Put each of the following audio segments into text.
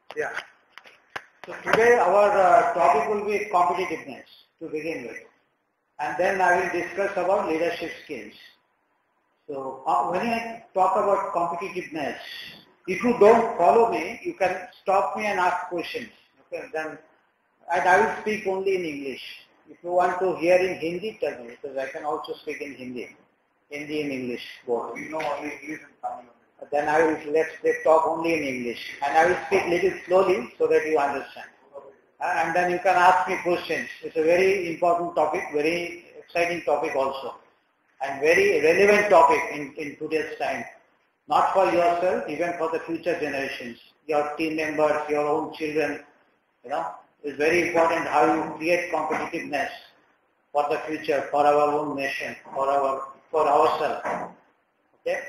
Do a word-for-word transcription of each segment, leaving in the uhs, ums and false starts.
Yeah. So today our uh, topic will be competitiveness to begin with. And then I will discuss about leadership skills. So uh, when I talk about competitiveness, if you don't follow me, you can stop me and ask questions. Okay, then and I will speak only in English. If you want to hear in Hindi, tell me, because I can also speak in Hindi. Hindi and English both. We know only English and Tamil. Then I will let's talk only in English, and I will speak little slowly so that you understand. Uh, and then you can ask me questions. It's a very important topic, very exciting topic also, and very relevant topic in, in today's time. Not for yourself, even for the future generations, your team members, your own children. You know, it's very important how you create competitiveness for the future, for our own nation, for our for ourselves. Okay.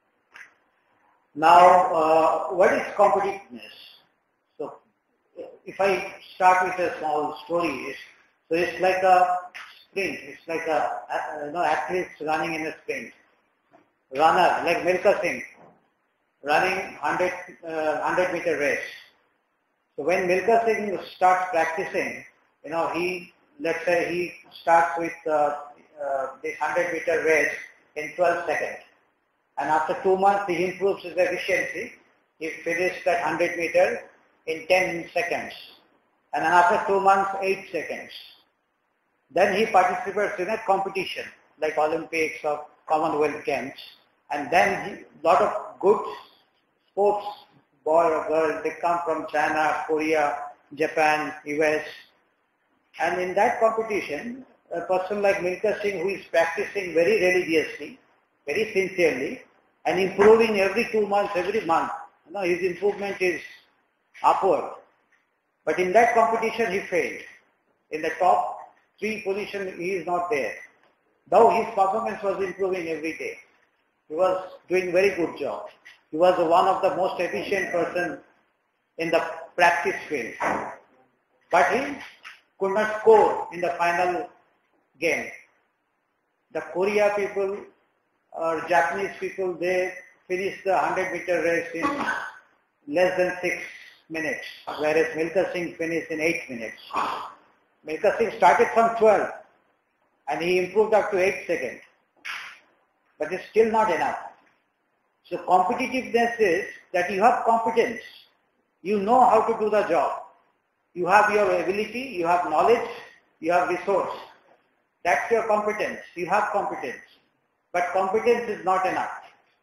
Now, uh, what is competitiveness? So, if I start with a small story, it's, so it's like a sprint. It's like a, you know, athletes running in a sprint. Runner, like Milkha Singh, running one hundred, uh, one hundred meter race. So when Milkha Singh starts practicing, you know, he, let's say he starts with uh, uh, this one hundred meter race in twelve seconds. And after two months, he improves his efficiency. He finished that one hundred meter in ten seconds. And then after two months, eight seconds. Then he participates in a competition like Olympics or Commonwealth Games. And then a lot of good sports, boy or girl, they come from China, Korea, Japan, U S. And in that competition, a person like Milkha Singh, who is practicing very religiously, very sincerely, and improving every two months, every month. You know, his improvement is upward. But in that competition, he failed. In the top three position, he is not there. Though his performance was improving every day. He was doing very good job. He was one of the most efficient person in the practice field. But he could not score in the final game. The Korea people or Japanese people, they finished the one hundred meter race in less than six minutes, whereas Milkha Singh finished in eight minutes. Milkha Singh started from twelve and he improved up to eight seconds. But it's still not enough. So competitiveness is that you have competence. You know how to do the job. You have your ability, you have knowledge, you have resource. That's your competence. You have competence. But competence is not enough.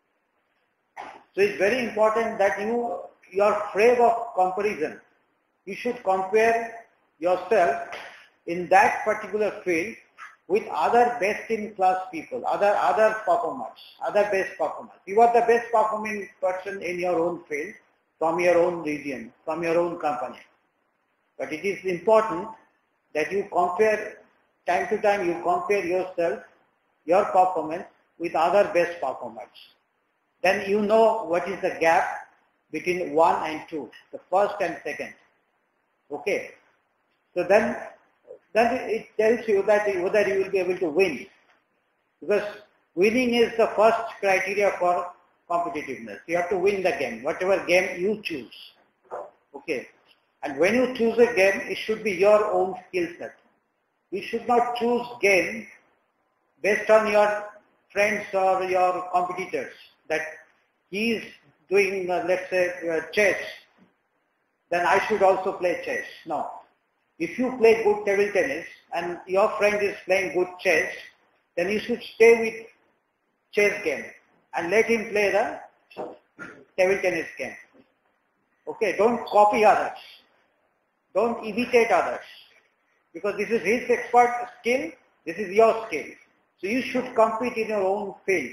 So it's very important that you, you are afraid of comparison. You should compare yourself in that particular field with other best-in-class people, other other performers, other best performers. You are the best performing person in your own field, from your own region, from your own company. But it is important that you compare, time to time you compare yourself, your performance with other best performers. Then you know what is the gap between one and two, the first and second. Okay. So then, then it tells you that whether you will be able to win. Because winning is the first criteria for competitiveness. You have to win the game, whatever game you choose. Okay. And when you choose a game, it should be your own skill set. You should not choose game based on your friends or your competitors, that he is doing, uh, let's say, uh, chess, then I should also play chess. No. If you play good table tennis and your friend is playing good chess, then you should stay with chess game and let him play the table tennis game. Okay, don't copy others. Don't imitate others. Because this is his expert skill, this is your skill. So you should compete in your own field.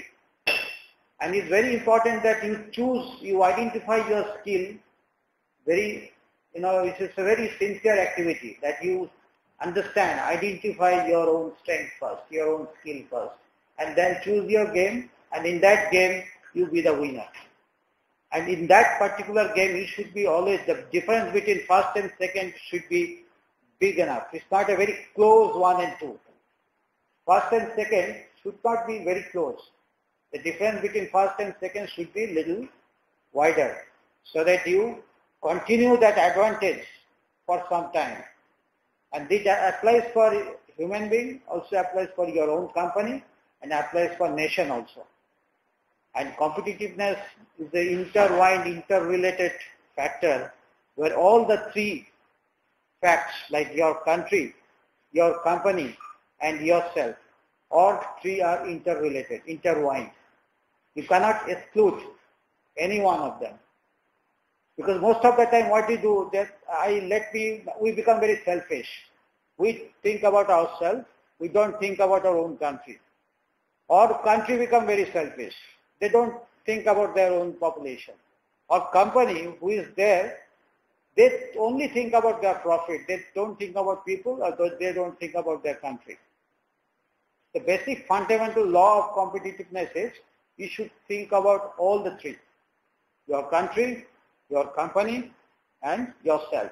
And it's very important that you choose, you identify your skill very, you know, it's a very sincere activity that you understand, identify your own strength first, your own skill first. And then choose your game, and in that game, you be the winner. And in that particular game, you should be always, the difference between first and second should be big enough. It's not a very close one and two. First and second should not be very close. The difference between first and second should be little wider, so that you continue that advantage for some time. And this applies for human being, also applies for your own company, and applies for nation also. And competitiveness is the intertwined, interrelated factor where all the three facts, like your country, your company, and yourself, all three are interrelated, intertwined. You cannot exclude any one of them. Because most of the time what we do, that I let me, we become very selfish. We think about ourselves, we don't think about our own country. Or country become very selfish. They don't think about their own population. Or company who is there, they only think about their profit. They don't think about people, or they don't think about their country. The basic fundamental law of competitiveness is you should think about all the three. Your country, your company, and yourself.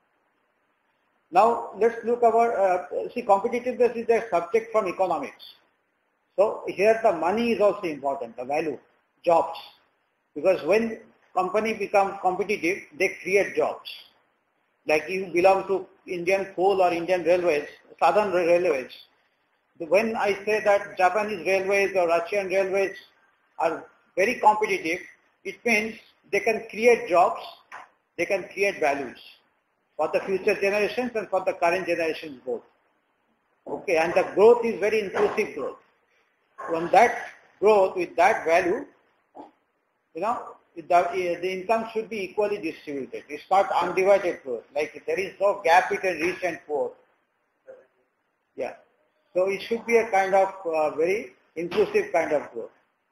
Now let's look about, uh, see, competitiveness is a subject from economics. So here the money is also important, the value, jobs. Because when company become competitive, they create jobs. Like you belong to Indian Coal or Indian Railways, Southern Railways. When I say that Japanese railways or Russian railways are very competitive, it means they can create jobs, they can create values for the future generations and for the current generations both. Okay, and the growth is very inclusive growth. From that growth, with that value, you know, the, the income should be equally distributed. It's not undivided growth. Like there is no gap between rich and poor. Yeah. So it should be a kind of uh, very inclusive kind of growth.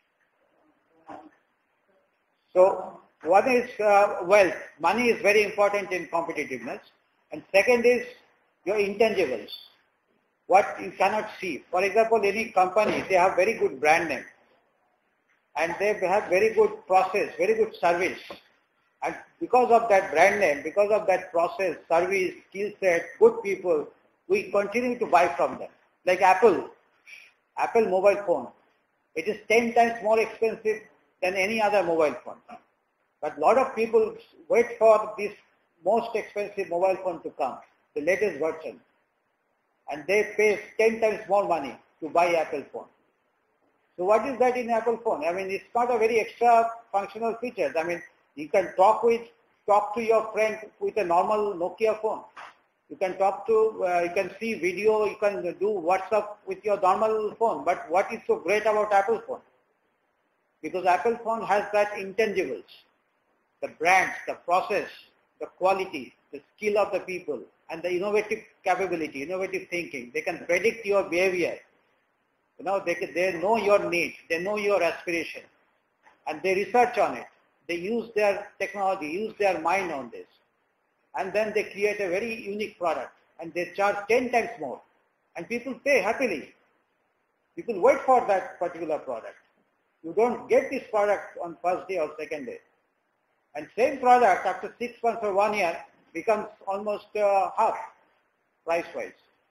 So one is uh, wealth. Money is very important in competitiveness. And second is your intangibles. What you cannot see. For example, any company, they have very good brand name. And they have very good process, very good service. And because of that brand name, because of that process, service, skill set, good people, we continue to buy from them. Like Apple, Apple mobile phone. It is ten times more expensive than any other mobile phone. But a lot of people wait for this most expensive mobile phone to come, the latest version. And they pay ten times more money to buy Apple phone. So what is that in Apple phone? I mean, it's not a very extra functional features. I mean, you can talk with, talk to your friend with a normal Nokia phone. You can talk to, uh, you can see video, you can do WhatsApp with your normal phone. But what is so great about Apple phone? Because Apple phone has that intangibles, the brands, the process, the quality, the skill of the people, and the innovative capability, innovative thinking. They can predict your behavior. You know, they, can, they know your needs, they know your aspiration, and they research on it. They use their technology, use their mind on this. And then they create a very unique product, and they charge ten times more. And people pay happily. People wait for that particular product. You don't get this product on first day or second day. And same product after six months or one year becomes almost uh, half price-wise.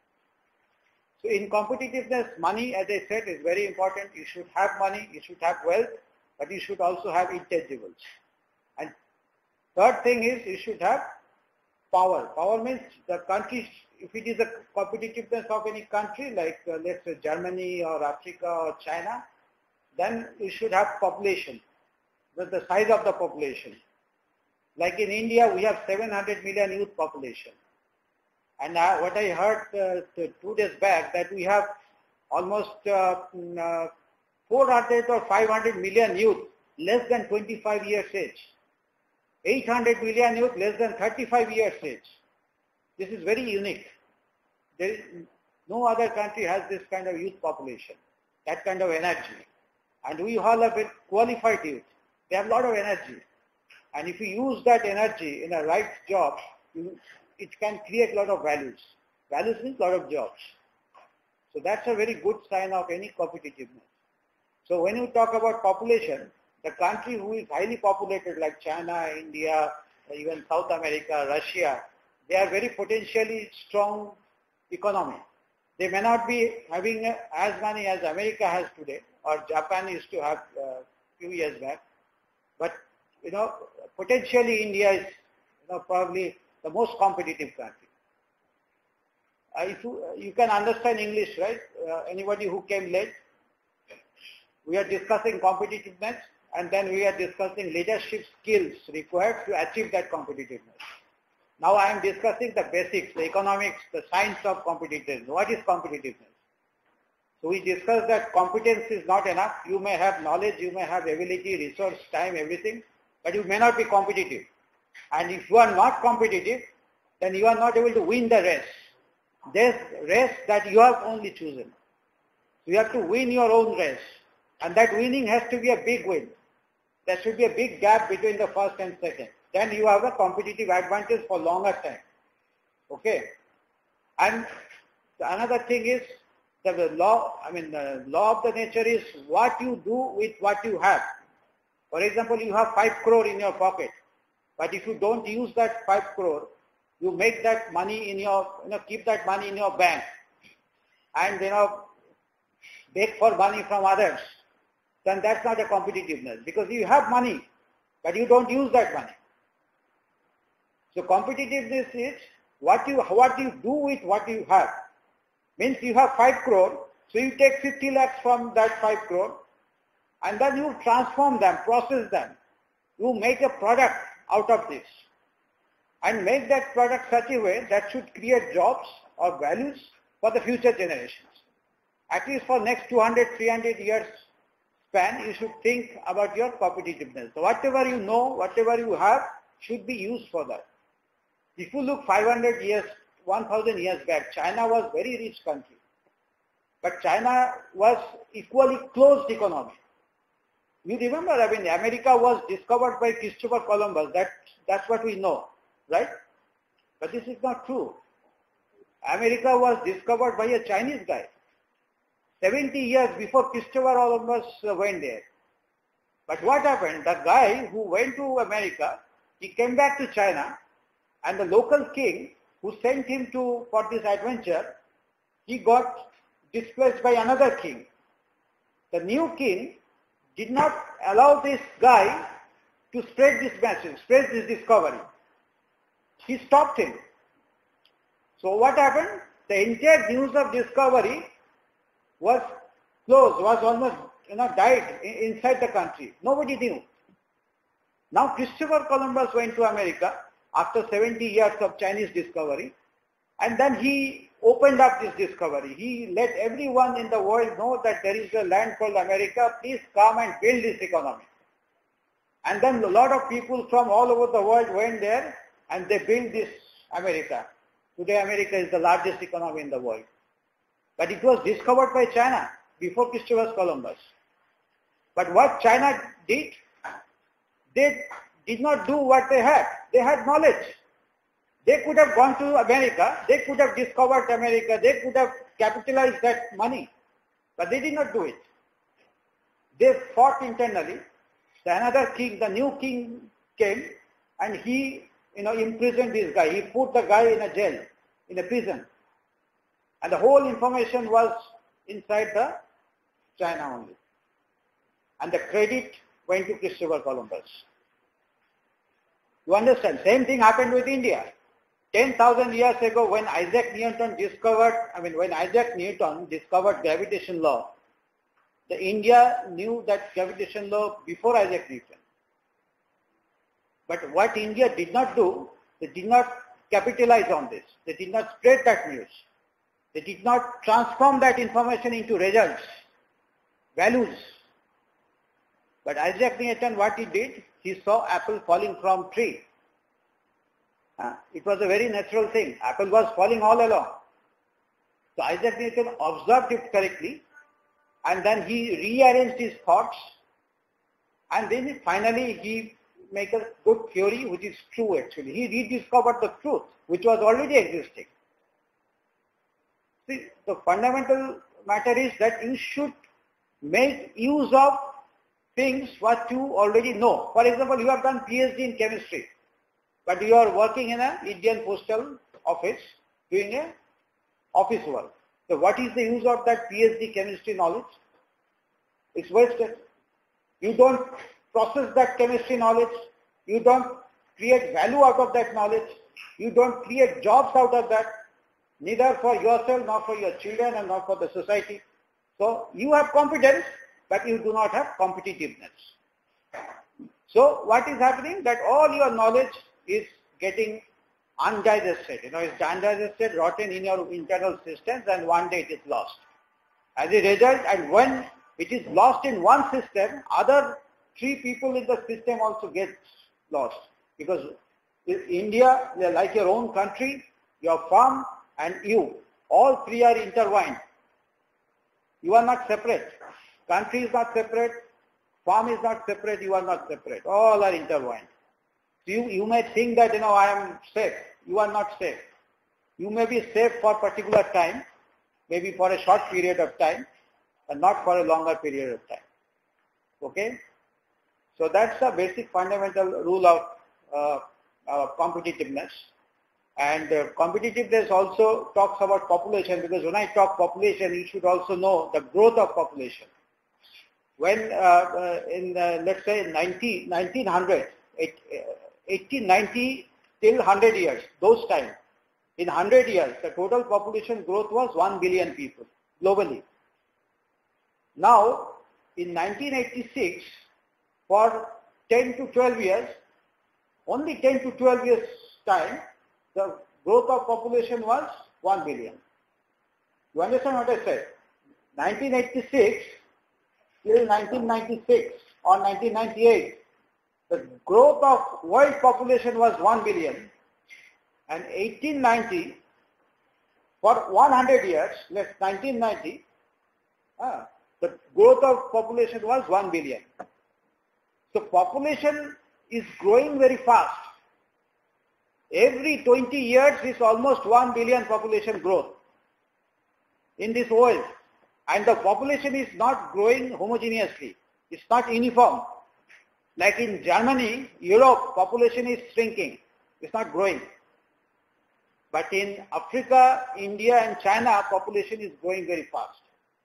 So in competitiveness, money, as I said, is very important. You should have money, you should have wealth, but you should also have intangibles. And third thing is you should have power. Power means the country, if it is a competitiveness of any country, like uh, let's say Germany or Africa or China, then you should have population, the, the size of the population. Like in India, we have seven hundred million youth population. And uh, what I heard uh, two days back, that we have almost uh, uh, four hundred or five hundred million youth less than twenty-five years age. eight hundred million youth less than thirty-five years age. This is very unique. There is, no other country has this kind of youth population, that kind of energy. And we all have qualified youth. They have a lot of energy. And if you use that energy in a right job, you, it can create a lot of values. Values means a lot of jobs. So that's a very good sign of any competitiveness. So when you talk about population, the country who is highly populated like China, India, even South America, Russia, they are very potentially strong economy. They may not be having as many as America has today, or Japan used to have a few years back, but you know, potentially India is, you uh, probably the most competitive country. Uh, if you, you can understand English, right? Uh, anybody who came late? We are discussing competitiveness, and then we are discussing leadership skills required to achieve that competitiveness. Now I am discussing the basics, the economics, the science of competitiveness. What is competitiveness? So we discussed that competence is not enough. You may have knowledge, you may have ability, resource, time, everything, but you may not be competitive. And if you are not competitive, then you are not able to win the race. This race that you have only chosen. You have to win your own race. And that winning has to be a big win. There should be a big gap between the first and second. Then you have a competitive advantage for longer time. Okay? And another thing is, the law, I mean, the law of the nature is what you do with what you have. For example, you have five crore in your pocket. But if you don't use that five crore, you make that money in your, you know, keep that money in your bank. And, you know, beg for money from others. Then that's not a competitiveness, because you have money, but you don't use that money. So competitiveness is what you what you do with what you have. Means you have five crore, so you take fifty lakhs from that five crore, and then you transform them, process them. You make a product out of this, and make that product such a way that should create jobs or values for the future generations. At least for next two hundred, three hundred years span, you should think about your competitiveness. So whatever you know, whatever you have, should be used for that. If you look five hundred years, one thousand years back, China was a very rich country. But China was equally closed economy. You remember, I mean, America was discovered by Christopher Columbus. That, that's what we know, right? But this is not true. America was discovered by a Chinese guy. seventy years before Christopher Columbus went there. But what happened? The guy who went to America, he came back to China, and the local king who sent him to for this adventure, he got displaced by another king. The new king did not allow this guy to spread this message, spread this discovery. He stopped him. So what happened? The entire news of discovery was closed, was almost, you know, died inside the country. Nobody knew. Now Christopher Columbus went to America after seventy years of Chinese discovery, and then he opened up this discovery. He let everyone in the world know that there is a land called America. Please come and build this economy. And then a lot of people from all over the world went there, and they built this America. Today America is the largest economy in the world. But it was discovered by China before Christopher Columbus. But what China did, they did not do what they had. They had knowledge. They could have gone to America, they could have discovered America, they could have capitalized that money. But they did not do it. They fought internally. The another king, the new king came, and he, you know, imprisoned this guy. He put the guy in a jail, in a prison. And the whole information was inside the China only. And the credit went to Christopher Columbus. You understand? Same thing happened with India. ten thousand years ago, when Isaac Newton discovered, I mean, when Isaac Newton discovered gravitation law, the India knew that gravitation law before Isaac Newton. But what India did not do, they did not capitalize on this. They did not spread that news. They did not transform that information into results, values. But Isaac Newton, what he did, he saw apple falling from tree. Uh, it was a very natural thing. Apple was falling all along. So Isaac Newton observed it correctly, and then he rearranged his thoughts, and then finally he made a good theory which is true actually. He rediscovered the truth which was already existing. See, the fundamental matter is that you should make use of things what you already know. For example, you have done PhD in chemistry, but you are working in an Indian postal office doing a office work. So what is the use of that PhD chemistry knowledge? It's wasted. You don't process that chemistry knowledge. You don't create value out of that knowledge. You don't create jobs out of that, neither for yourself, nor for your children, and nor for the society. So you have competence, but you do not have competitiveness. So what is happening? That all your knowledge is getting undigested. You know, it's undigested, rotten in your internal systems, and one day it is lost. As a result, and when it is lost in one system, other three people in the system also get lost. Because India, like your own country, your farm, and you, all three are intertwined. You are not separate. Country is not separate. Farm is not separate. You are not separate. All are intertwined. You, you may think that, you know, I am safe. You are not safe. You may be safe for a particular time, maybe for a short period of time, and not for a longer period of time. Okay? So that's the basic fundamental rule of uh, uh, competitiveness. And uh, competitiveness also talks about population, because when I talk population, you should also know the growth of population. When uh, uh, in uh, let's say nineteen hundred, eighteen ninety till one hundred years, those times, in one hundred years, the total population growth was one billion people globally. Now, in nineteen eighty-six, for ten to twelve years, only ten to twelve years time, the growth of population was one billion. You understand what I said? nineteen eighty-six till nineteen ninety-six or nineteen ninety-eight, the growth of world population was one billion. And eighteen ninety, for one hundred years, let's nineteen ninety, ah, the growth of population was one billion. So population is growing very fast. Every twenty years is almost one billion population growth in this world. And the population is not growing homogeneously. It's not uniform. Like in Germany, Europe, population is shrinking. It's not growing. But in Africa, India and China, population is growing very fast.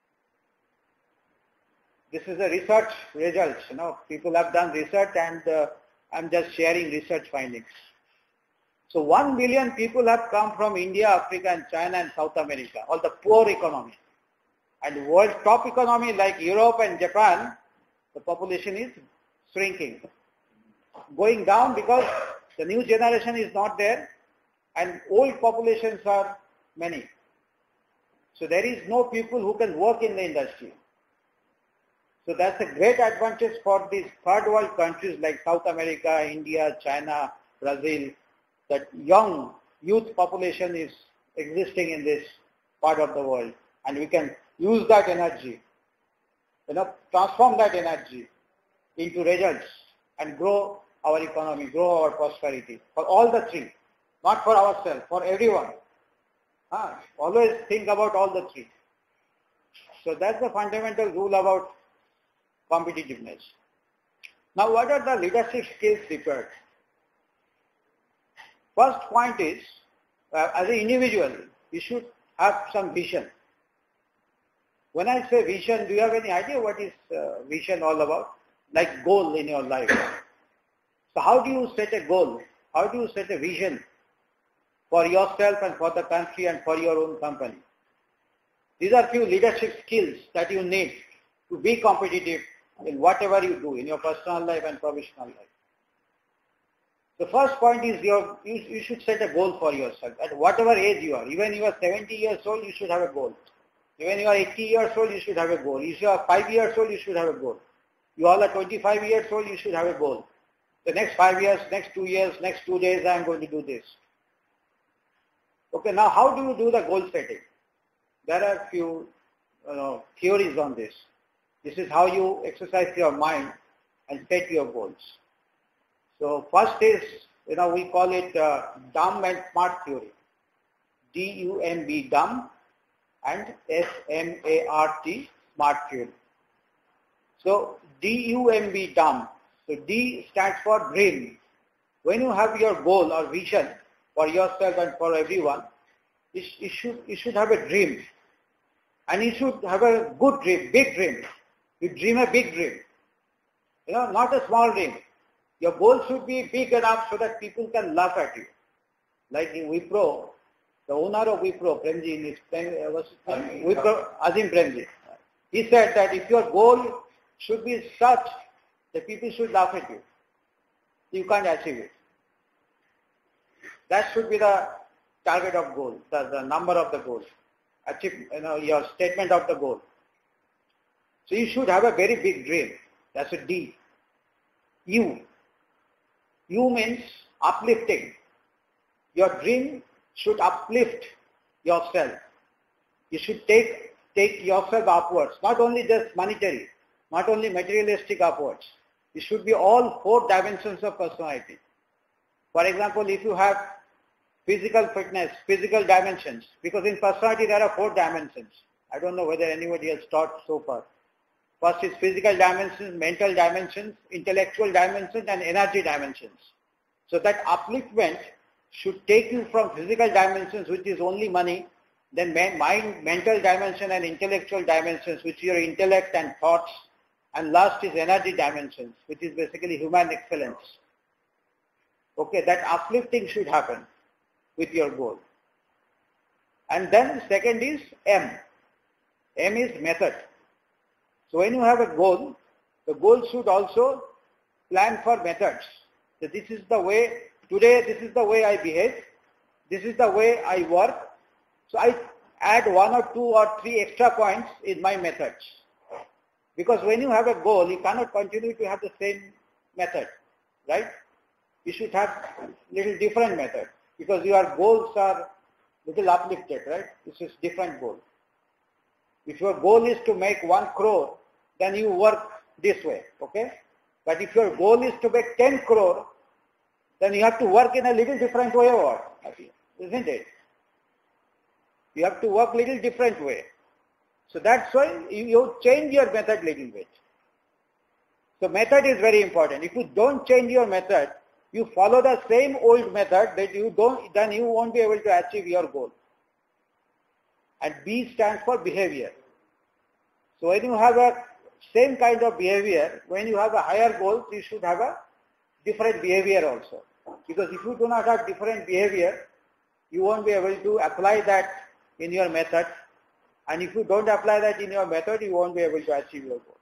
This is a research results. You know, people have done research, and uh, I'm just sharing research findings. So one billion people have come from India, Africa and China and South America, all the poor economies. And world top economy like Europe and Japan, the population is shrinking, going down because the new generation is not there and old populations are many. So there is no people who can work in the industry. So that's a great advantage for these third world countries like South America, India, China, Brazil, that young youth population is existing in this part of the world, and we can use that energy, you know, transform that energy into results and grow our economy, grow our prosperity for all the three, not for ourselves, for everyone. Ah, always think about all the three. So that's the fundamental rule about competitiveness. Now, what are the leadership skills required? First point is, uh, as an individual, you should have some vision. When I say vision, do you have any idea what is uh, vision all about? Like goal in your life. So how do you set a goal? How do you set a vision for yourself and for the country and for your own company? These are few leadership skills that you need to be competitive in whatever you do in your personal life and professional life. The first point is your, you, you should set a goal for yourself at whatever age you are. Even you are seventy years old, you should have a goal. Even you are eighty years old, you should have a goal. If you are five years old, you should have a goal. You all are twenty-five years old, you should have a goal. The next five years, next two years, next two days, I am going to do this. Okay, now how do you do the goal setting? There are a few you know, theories on this. This is how you exercise your mind and set your goals. So first is, you know, we call it uh, dumb and smart theory. D U M B, dumb, and S M A R T, smart theory. So D U M B, dumb. So D stands for dream. When you have your goal or vision for yourself and for everyone, you, you, should, you should have a dream. And you should have a good dream, big dream. You dream a big dream. You know, not a small dream. Your goal should be big enough so that people can laugh at you. Like in Wipro, the owner of Wipro, Premji, in his uh, was Wipro, Azim Premji, he said that if your goal should be such that people should laugh at you, you can't achieve it. That should be the target of goal, the, the number of the goal, achieve, you know, your statement of the goal. So you should have a very big dream. That's a D. U. U means uplifting. Your dream should uplift yourself. You should take, take yourself upwards, not only just monetary, not only materialistic upwards. It should be all four dimensions of personality. For example, if you have physical fitness, physical dimensions, because in personality there are four dimensions. I don't know whether anybody has taught so far. First is physical dimensions, mental dimensions, intellectual dimensions, and energy dimensions. So that upliftment should take you from physical dimensions, which is only money, then mind, mental dimension and intellectual dimensions, which is your intellect and thoughts, and last is energy dimensions, which is basically human excellence. Okay, that uplifting should happen with your goal. And then second is M. M is method. So when you have a goal, the goal should also plan for methods. So this is the way, today this is the way I behave, this is the way I work. So I add one or two or three extra points in my methods. Because when you have a goal, you cannot continue to have the same method, right? You should have little different method because your goals are little uplifted, right? This is different goal. If your goal is to make one crore, then you work this way, okay? But if your goal is to make ten crore, then you have to work in a little different way, or isn't it? You have to work little different way. So that's why you, you change your method little bit. So method is very important. If you don't change your method, you follow the same old method that you don't, then you won't be able to achieve your goal. And B stands for behavior. So when you have a same kind of behavior, when you have a higher goal, you should have a different behavior also. Because if you do not have different behavior, you won't be able to apply that in your method. And if you don't apply that in your method, you won't be able to achieve your goal.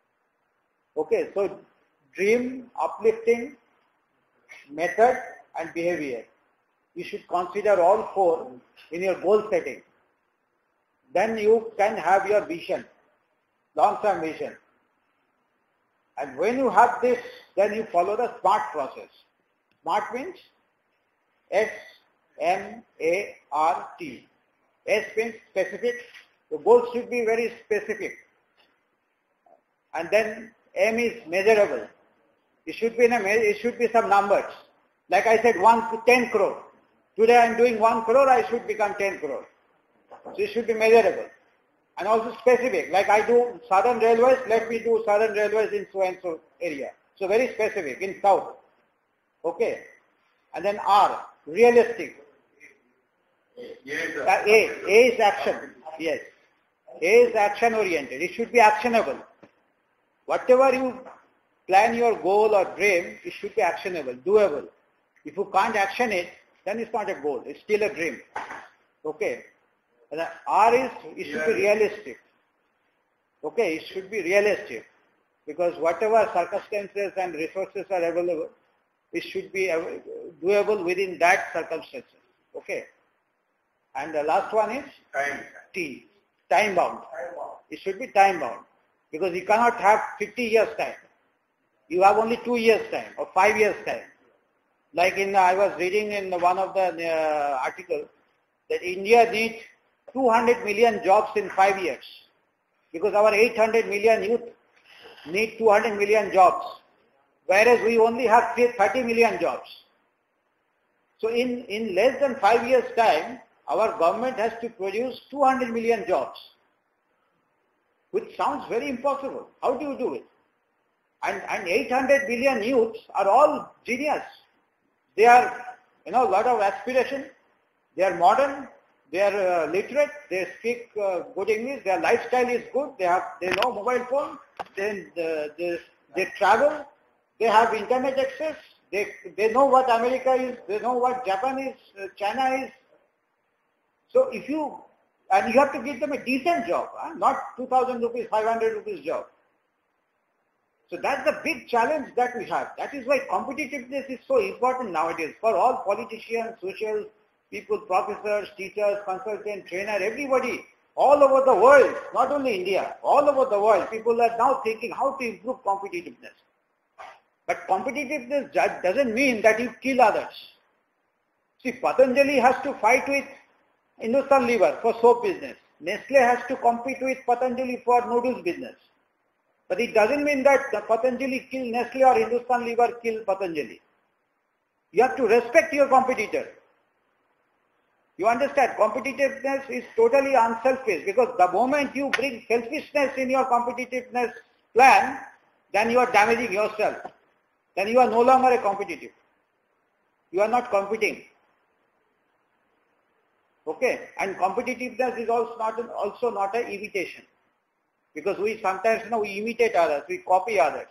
Okay, so dream, uplifting, method and behavior. You should consider all four in your goal setting. Then you can have your vision, long-term vision. And when you have this, then you follow the SMART process. SMART means S M A R T. S means specific. The goal should be very specific. And then M is measurable. It should be in a, it should be some numbers. Like I said, one to ten crore. Today I am doing one crore, I should become ten crore. So it should be measurable. And also specific. Like I do Southern Railways, let me do Southern Railways in so and so area. So very specific, in South. Okay. And then R, realistic. Yes, sir. Uh, A, A is action. Yes. A is action oriented. It should be actionable. Whatever you plan your goal or dream, it should be actionable, doable. If you can't action it, then it's not a goal. It's still a dream. Okay. And the R is, it should be realistic. Okay, it should be realistic. Because whatever circumstances and resources are available, it should be doable within that circumstances. Okay. And the last one is Time. T, time bound. It should be time bound. Because you cannot have fifty years time. You have only two years time or five years time. Like in, I was reading in one of the uh, articles that India needs two hundred million jobs in five years. Because our eight hundred million youth need two hundred million jobs. Whereas we only have thirty million jobs. So in, in less than five years time, our government has to produce two hundred million jobs. Which sounds very impossible. How do you do it? And, and eight hundred million youths are all genius. They are, you know, a lot of aspiration. They are modern. They are uh, literate. They speak uh, good English. Their lifestyle is good. They have, they know mobile phone. Then uh, they, they travel. They have internet access. They, they know what America is. They know what Japan is, uh, China is. So if you, and you have to give them a decent job, huh? Not two thousand rupees, five hundred rupees job. So that's the big challenge that we have. That is why competitiveness is so important nowadays for all politicians, social people, professors, teachers, consultants, trainers, everybody, all over the world, not only India, all over the world, people are now thinking how to improve competitiveness. But competitiveness doesn't mean that you kill others. See, Patanjali has to fight with Hindustan Lever for soap business. Nestle has to compete with Patanjali for noodles business. But it doesn't mean that Patanjali kill Nestle or Hindustan Lever kill Patanjali. You have to respect your competitor. You understand? Competitiveness is totally unselfish, because the moment you bring selfishness in your competitiveness plan, then you are damaging yourself. Then you are no longer a competitive. You are not competing. Okay? And competitiveness is also not an, also not an imitation. Because we sometimes, you know, we imitate others, we copy others.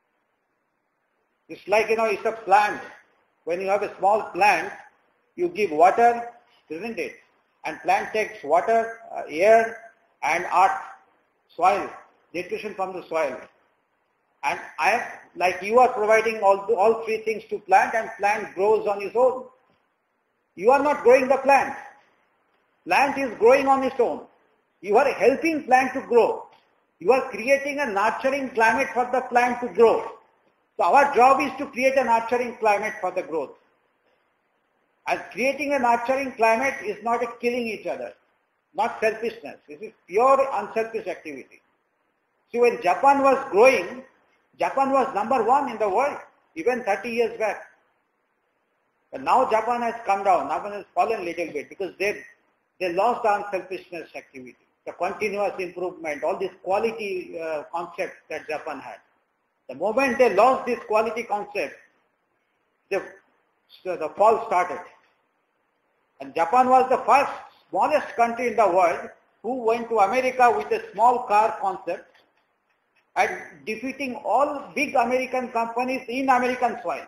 It's like, you know, it's a plant. When you have a small plant, you give water, isn't it? And plant takes water, uh, air, and earth, soil, nutrition from the soil. And I, like you are providing all, all three things to plant, and plant grows on its own. You are not growing the plant. Plant is growing on its own. You are helping plant to grow. You are creating a nurturing climate for the plant to grow. So our job is to create a nurturing climate for the growth. And creating a nurturing climate is not a killing each other, not selfishness. This is pure unselfish activity. See, when Japan was growing, Japan was number one in the world, even thirty years back. But now Japan has come down, Japan has fallen a little bit because they, they lost the unselfishness activity, the continuous improvement, all this quality uh, concept that Japan had. The moment they lost this quality concept, the, so the fall started. And Japan was the first smallest country in the world who went to America with a small car concept and defeating all big American companies in American soil.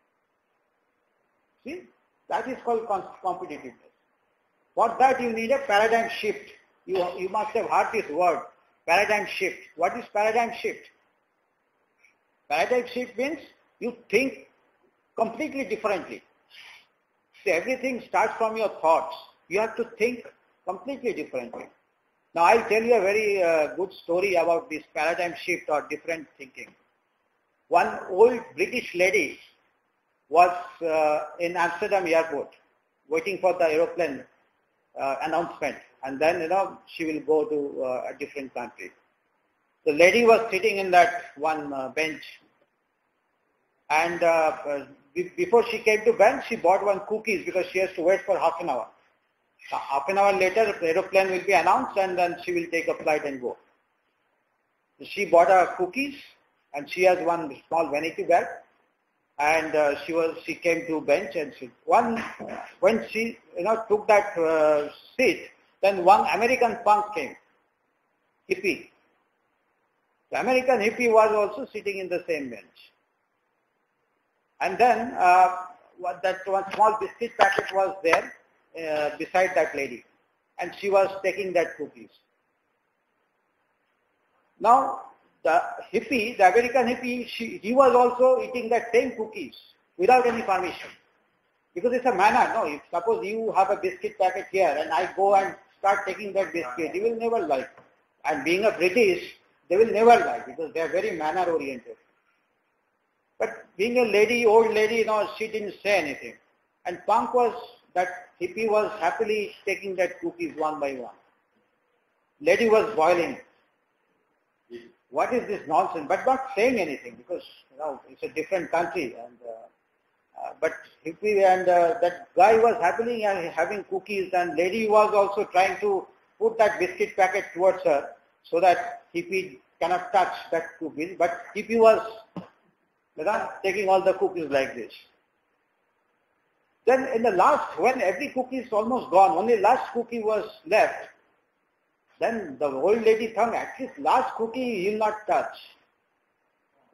See, that is called competitiveness. For that you need a paradigm shift. You, you must have heard this word, paradigm shift. What is paradigm shift? Paradigm shift means you think completely differently. See, everything starts from your thoughts. You have to think completely differently. Now I'll tell you a very uh, good story about this paradigm shift or different thinking. One old British lady was uh, in Amsterdam airport waiting for the aeroplane uh, announcement, and then, you know, she will go to uh, a different country. The lady was sitting in that one uh, bench, and uh, before she came to bench, she bought one cookies because she has to wait for half an hour. Uh, half an hour later, the aeroplane will be announced, and then she will take a flight and go. So she bought her cookies, and she has one small vanity bag, and uh, she was she came to bench, and she one when she you know took that uh, seat, then one American punk came, hippie. The American hippie was also sitting in the same bench. And then uh, that one small biscuit packet was there uh, beside that lady, and she was taking that cookies. Now the hippie, the American hippie, she, he was also eating that same cookies without any permission, because it's a manner. No, if suppose you have a biscuit packet here and I go and start taking that biscuit, he will never like. And being a British, they will never like, because they are very manner oriented. But being a lady, old lady, you know, she didn't say anything. And punk was, that hippie was happily taking that cookies one by one. Lady was boiling. What is this nonsense? But not saying anything, because, you know, it's a different country. And uh, uh, but hippie and uh, that guy was happily having cookies, and lady was also trying to put that biscuit packet towards her so that hippie cannot touch that cookies. But hippie was, you know, taking all the cookies like this. Then in the last, when every cookie is almost gone, only last cookie was left, then the old lady thought, at least last cookie he will not touch.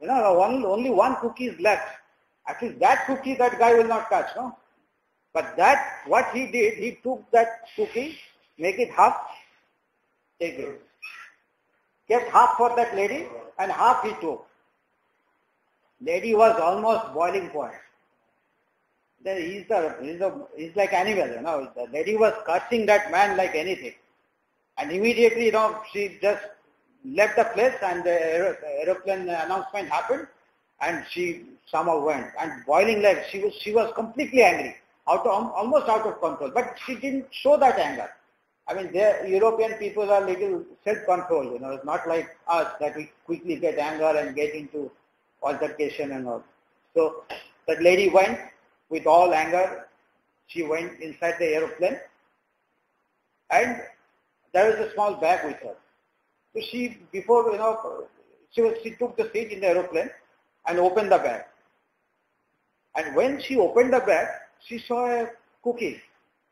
You know, one, only one cookie is left. At least that cookie that guy will not touch, no? But that, what he did, he took that cookie, make it half, take it. Kept half for that lady and half he took. Lady was almost boiling point. Then he's, the, he's, the, he's like animal, you know. The lady was cursing that man like anything. And immediately, you know, she just left the place and the aer- aeroplane announcement happened and she somehow went. And boiling like, she was, she was completely angry, out of, almost out of control. But she didn't show that anger. I mean, the European people are little self-control, you know. It's not like us that we quickly get anger and get into altercation and all. So that lady went with all anger. She went inside the aeroplane and there was a small bag with her. So she, before, you know, she was, she took the seat in the aeroplane and opened the bag. And when she opened the bag, she saw a cookie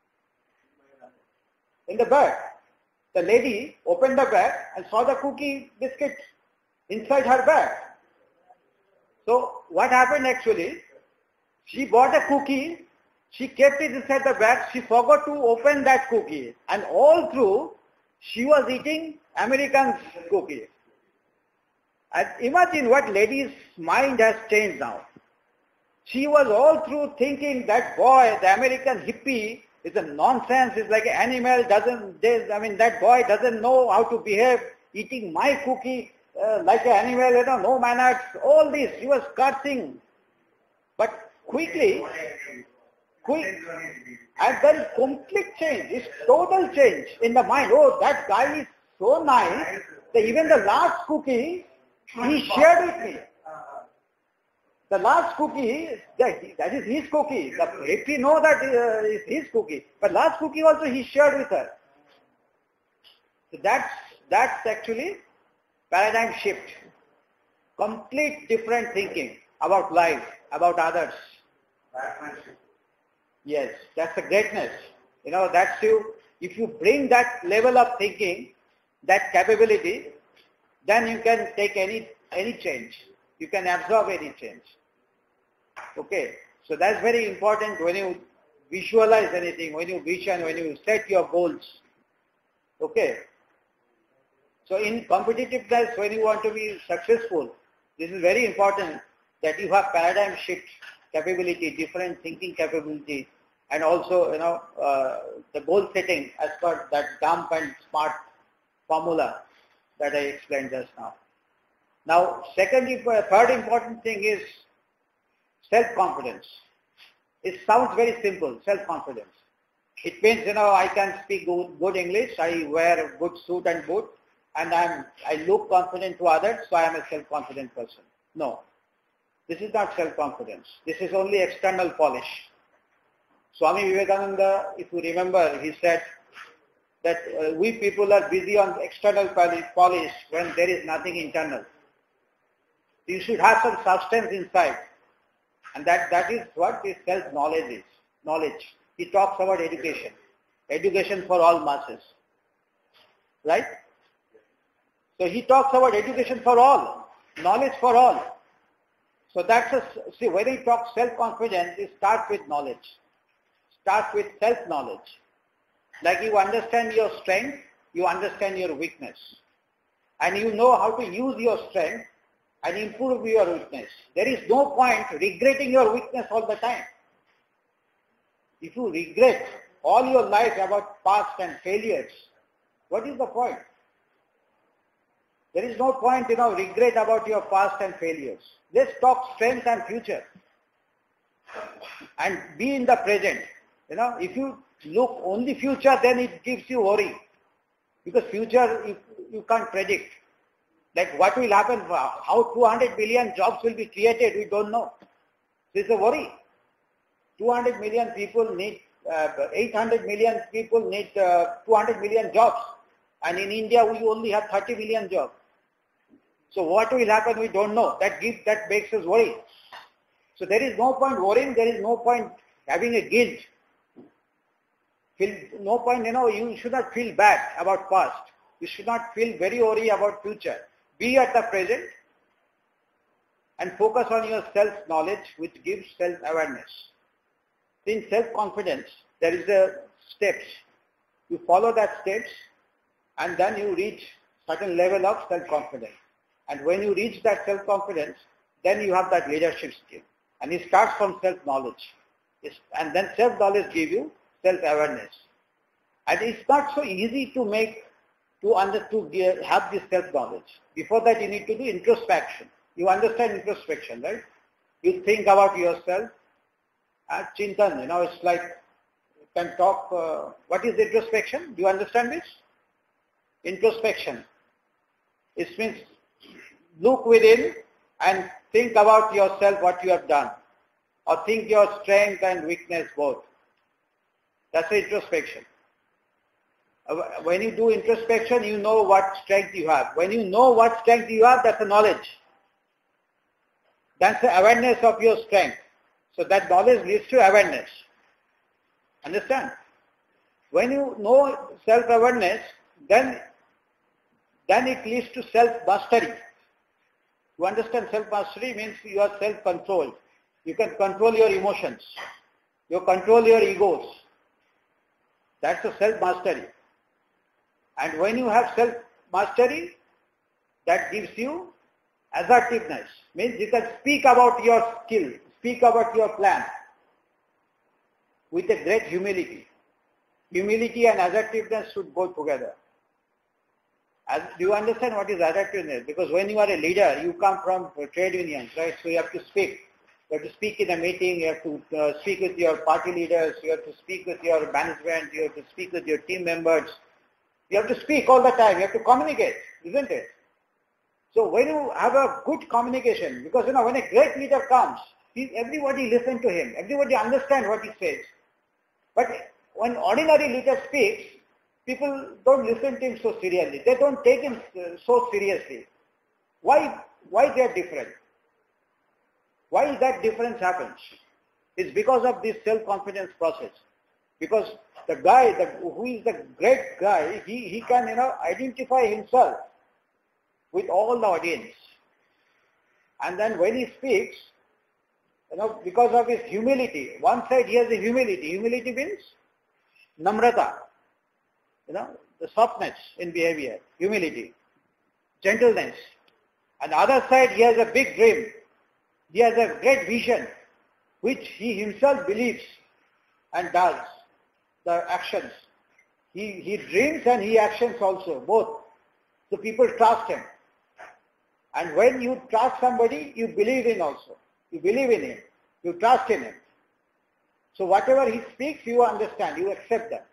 in the bag. The lady opened the bag and saw the cookie biscuit inside her bag. So what happened actually, she bought a cookie, she kept it inside the bag, she forgot to open that cookie. And all through, she was eating American cookie. And imagine what lady's mind has changed now. She was all through thinking that boy, the American hippie, is a nonsense, is like an animal, doesn't, I mean, that boy doesn't know how to behave, eating my cookie uh, like an animal, you know, no manners, all this, she was cursing. But quickly, quick, and there is complete change, it's total change in the mind. Oh, that guy is so nice, that even the last cookie, he shared with me. The last cookie, that is his cookie. If he know that uh, is his cookie, but last cookie also he shared with her. So that's, that's actually paradigm shift. Complete different thinking about life, about others. Yes, that's the greatness. You know, that's you, if you bring that level of thinking, that capability, then you can take any, any change. You can absorb any change. Okay, so that's very important when you visualize anything, when you vision, when you set your goals. Okay, so in competitiveness, when you want to be successful, this is very important that you have paradigm shift capability, different thinking capability, and also, you know, uh, the goal setting as per that dump and smart formula that I explained just now. Now, second, third important thing is self-confidence. It sounds very simple, self-confidence. It means, you know, I can speak good, good English, I wear a good suit and boot, and I'm, I look confident to others, so I am a self-confident person. No, this is not self-confidence. This is only external polish. Swami Vivekananda, if you remember, he said that uh, we people are busy on external polish when there is nothing internal. You should have some substance inside. And that, that is what this self-knowledge is. Knowledge. He talks about education. Education for all masses. Right? So he talks about education for all. Knowledge for all. So that's a, see, when he talks self-confidence, it starts with knowledge. Starts with self-knowledge. Like you understand your strength, you understand your weakness. And you know how to use your strength and improve your weakness. There is no point regretting your weakness all the time. If you regret all your life about past and failures, what is the point? There is no point, you know, regret about your past and failures. Let's talk strength and future. And be in the present. You know, if you look only future, then it gives you worry. Because future, you, you can't predict. Like what will happen, how two hundred million jobs will be created, we don't know. This is a worry. two hundred million people need, uh, eight hundred million people need uh, two hundred million jobs. And in India, we only have thirty million jobs. So what will happen, we don't know. That gives, that makes us worry. So there is no point worrying, there is no point having a guilt. Feel, no point, you know, you should not feel bad about past. You should not feel very worry about future. Be at the present and focus on your self-knowledge, which gives self-awareness. In self-confidence, there is a steps. You follow that steps, and then you reach certain level of self-confidence. And when you reach that self-confidence, then you have that leadership skill. And it starts from self-knowledge. It's, and then self-knowledge gives you self-awareness. And it's not so easy to make, to, under, to have this self-knowledge. Before that, you need to do introspection. You understand introspection, right? You think about yourself. And Chintan, you know, it's like, you can talk, uh, what is introspection? Do you understand this? Introspection. It means look within and think about yourself, what you have done. Or think your strength and weakness both. That's introspection. When you do introspection, you know what strength you have. When you know what strength you have, that's a knowledge. That's the awareness of your strength. So that knowledge leads to awareness. Understand? When you know self-awareness, then, then it leads to self-mastery. You understand self-mastery means you are self-controlled. You can control your emotions. You control your egos. That's a self-mastery. And when you have self-mastery, that gives you assertiveness. Means you can speak about your skill, speak about your plan with a great humility. Humility and assertiveness should go together. As, do you understand what is assertiveness? Because when you are a leader, you come from trade unions, right? So you have to speak. You have to speak in a meeting, you have to uh, speak with your party leaders, you have to speak with your management, you have to speak with your team members. You have to speak all the time, you have to communicate, isn't it? So when you have a good communication, because you know, when a great leader comes, he, everybody listens to him, everybody understands what he says. But when ordinary leader speaks, people don't listen to him so seriously. They don't take him so seriously. Why, why they are different? Why that difference happens? It's because of this self-confidence process. Because the guy, the, who is the great guy, he, he can, you know, identify himself with all the audience. And then when he speaks, you know, because of his humility, one side he has a humility. Humility means namrata, you know, the softness in behavior, humility, gentleness. And the other side he has a big dream. He has a great vision, which he himself believes and does, the actions. He, he dreams and he actions also, both. So people trust him. And when you trust somebody, you believe in also. You believe in him. You trust in him. So whatever he speaks, you understand, you accept that.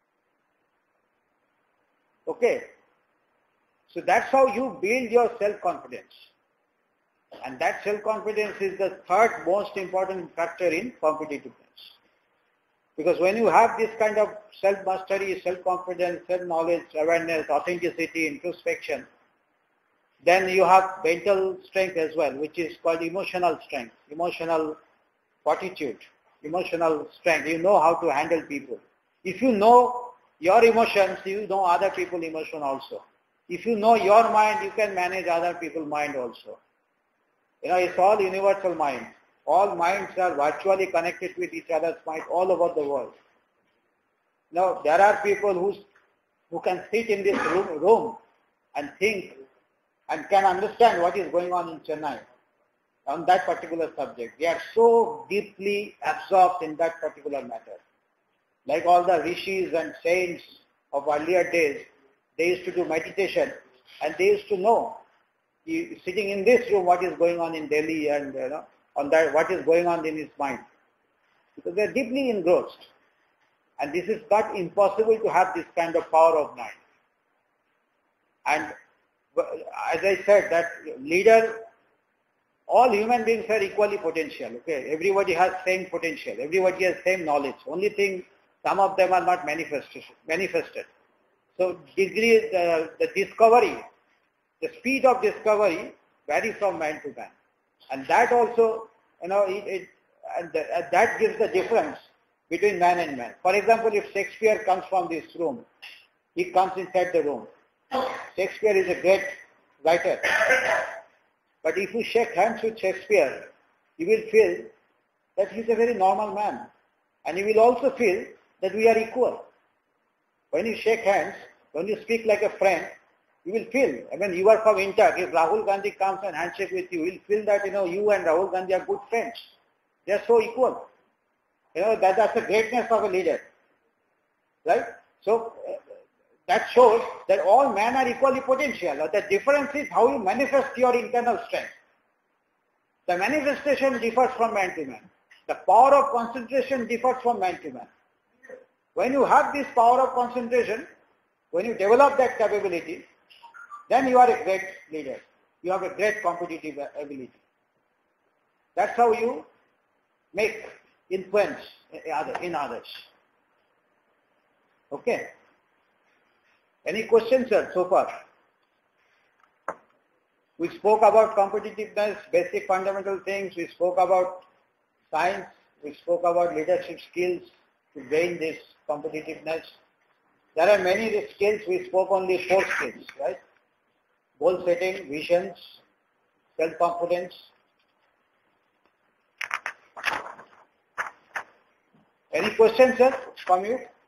Okay? So that's how you build your self-confidence. And that self-confidence is the third most important factor in competitiveness. Because when you have this kind of self-mastery, self-confidence, self-knowledge, awareness, authenticity, introspection, then you have mental strength as well, which is called emotional strength, emotional fortitude, emotional strength. You know how to handle people. If you know your emotions, you know other people's emotion also. If you know your mind, you can manage other people's mind also. You know, it's all universal mind. All minds are virtually connected with each other's mind all over the world. Now, there are people who, who can sit in this room, room and think and can understand what is going on in Chennai on that particular subject. They are so deeply absorbed in that particular matter. Like all the rishis and saints of earlier days, they used to do meditation and they used to know, sitting in this room, what is going on in Delhi and you know, on that, what is going on in his mind. Because they are deeply engrossed. And this is not impossible to have this kind of power of mind. And as I said, that leader, all human beings are equally potential. Okay, everybody has same potential. Everybody has same knowledge. Only thing, some of them are not manifested. manifested. So degree, uh, the discovery, the speed of discovery varies from man to man. And that also, you know, it, it, and the, uh, that gives the difference between man and man. For example, if Shakespeare comes from this room, he comes inside the room. Shakespeare is a great writer. But if you shake hands with Shakespeare, you will feel that he's a very normal man. And you will also feel that we are equal. When you shake hands, when you speak like a friend, you will feel, I mean, you are from India. If Rahul Gandhi comes and handshake with you, you will feel that, you know, you and Rahul Gandhi are good friends. They are so equal. You know, that, that's the greatness of a leader. Right? So, uh, that shows that all men are equally potential. The difference is how you manifest your internal strength. The manifestation differs from man to man. The power of concentration differs from man to man. When you have this power of concentration, when you develop that capability, then you are a great leader. You have a great competitive ability. That's how you make influence in others. Okay? Any questions, sir, so far? We spoke about competitiveness, basic fundamental things. We spoke about science. We spoke about leadership skills to gain this competitiveness. There are many skills. We spoke only four skills, right? Goal setting, visions, self-confidence. Any questions, sir, from you?